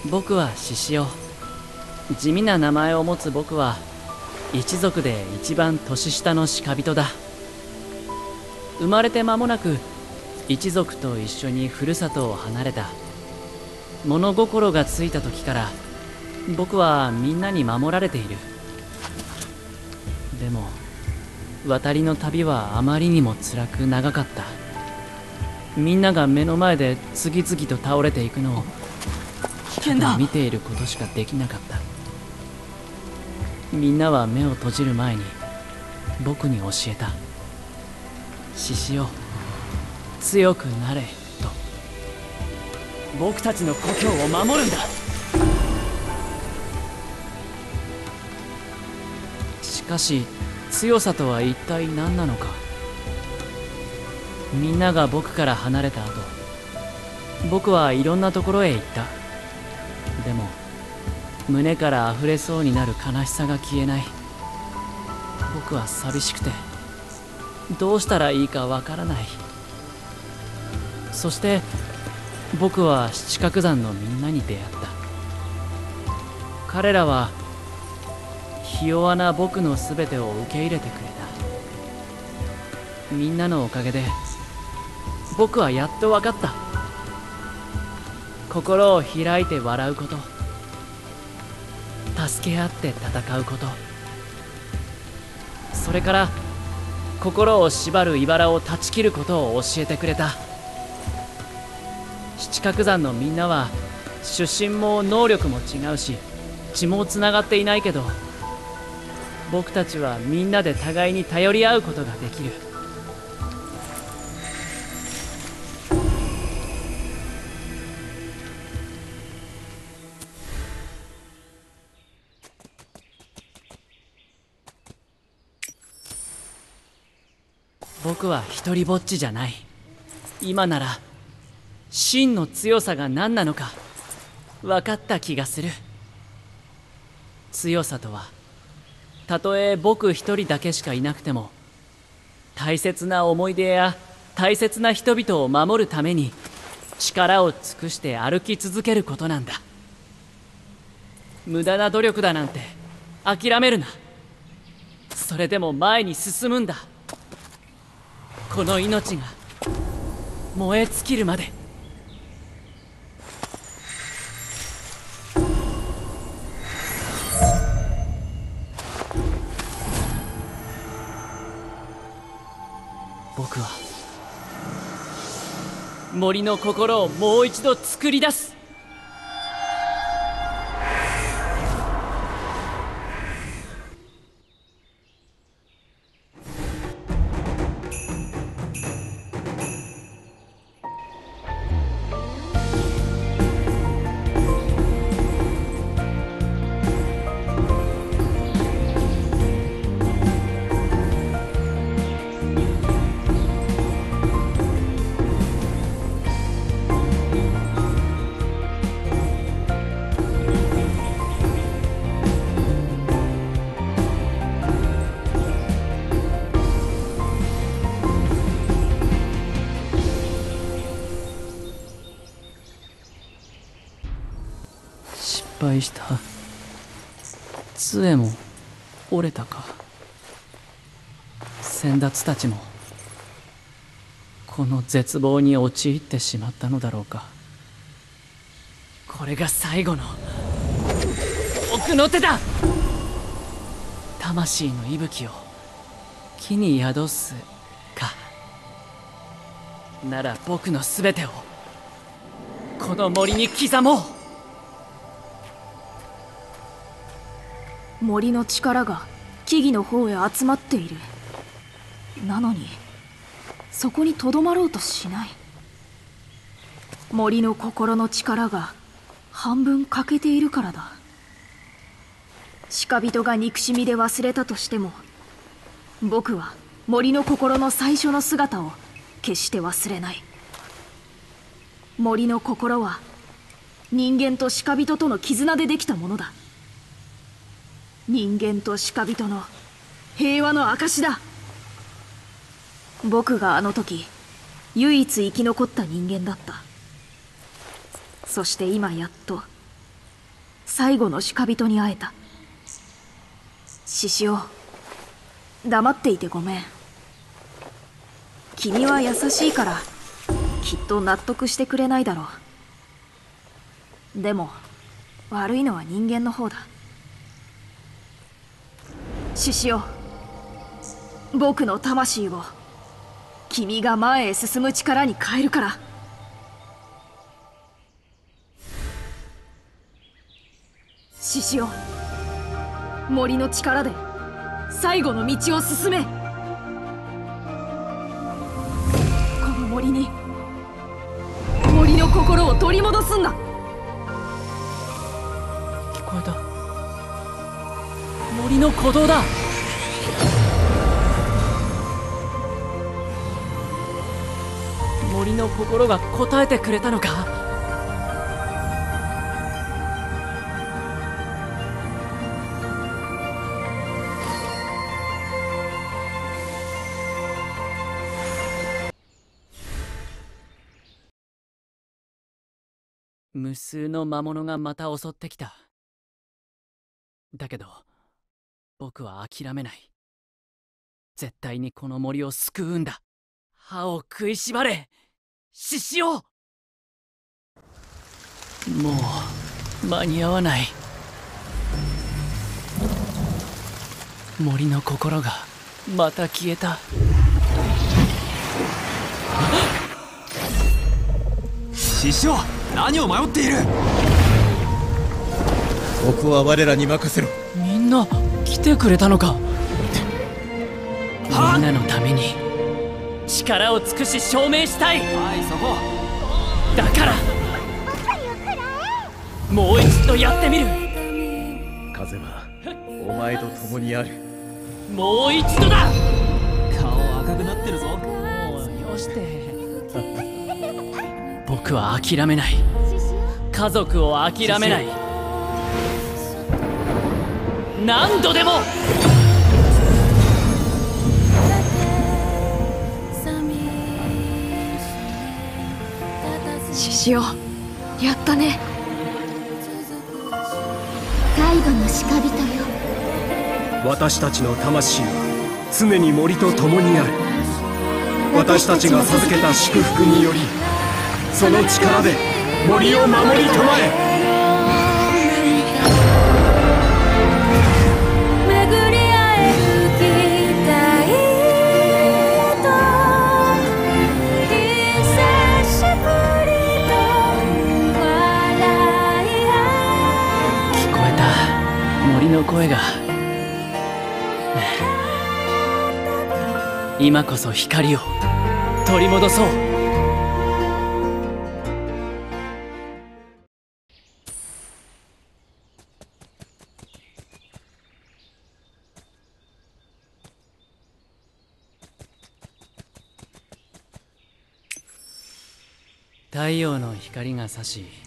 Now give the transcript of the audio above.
僕は獅子王。地味な名前を持つ僕は一族で一番年下の鹿人だ。生まれて間もなく一族と一緒にふるさとを離れた。物心がついた時から僕はみんなに守られている。でも渡りの旅はあまりにも辛く長かった。みんなが目の前で次々と倒れていくのを危険だ。 見ていることしかできなかった。みんなは目を閉じる前に僕に教えた。獅子王、強くなれと。僕たちの故郷を守るんだ。しかし強さとは一体何なのか。みんなが僕から離れた後、僕はいろんなところへ行った。でも胸から溢れそうになる悲しさが消えない。僕は寂しくてどうしたらいいかわからない。そして僕は七角山のみんなに出会った。彼らはひ弱な僕の全てを受け入れてくれた。みんなのおかげで僕はやっと分かった。心を開いて笑うこと、助け合って戦うこと、それから心を縛る茨を断ち切ることを教えてくれた。七角山のみんなは出身も能力も違うし血もつながっていないけど、僕たちはみんなで互いに頼り合うことができる。僕は一人ぼっちじゃない。今なら真の強さが何なのか分かった気がする。強さとは、たとえ僕一人だけしかいなくても大切な思い出や大切な人々を守るために力を尽くして歩き続けることなんだ。無駄な努力だなんて諦めるな。それでも前に進むんだ。この命が燃え尽きるまで。僕は森の心をもう一度作り出す。失敗した。杖も折れたか。先達たちもこの絶望に陥ってしまったのだろうか。これが最後の奥の手だ。魂の息吹を木に宿すか。なら僕の全てをこの森に刻もう。 森の力が木々の方へ集まっている。なのにそこにとどまろうとしない。森の心の力が半分欠けているからだ。鹿人が憎しみで忘れたとしても、僕は森の心の最初の姿を決して忘れない。森の心は人間と鹿人との絆でできたものだ。人間と鹿人の平和の証だ。僕があの時唯一生き残った人間だった。そして今やっと最後の主人に会えた。獅子王、黙っていてごめん。君は優しいからきっと納得してくれないだろう。でも悪いのは人間の方だ。獅子王、僕の魂を君が前へ進む力に変えるから。獅子王、森の力で最後の道を進め。この森に森の心を取り戻すんだ。 聞こえた。森の鼓動だ。森の心が答えてくれたのか。無数の魔物がまた襲ってきた。だけど僕は諦めない。絶対にこの森を救うんだ。歯を食いしばれ、獅子王。もう間に合わない。森の心がまた消えた。 獅子王、何を迷っている。 僕は我らに任せろ。 みんな来てくれたのか。みんなのために力を尽くし証明したい。 はい、そこ。 だからもう一度やってみる。 風はお前と共にある。 もう一度だ。 顔赤くなってるぞ。 もうよして。僕は諦めない。家族を諦めない。何度でも。 獅子王、やったね。 最後の鹿人よ。 私たちの魂は常に森と共にある。私たちが授けた祝福により、その力で森を守りたまえ。 巡り合える期待と久しぶりと笑い合う。 聞こえた森の声が。今こそ光を取り戻そう。太陽の光が差し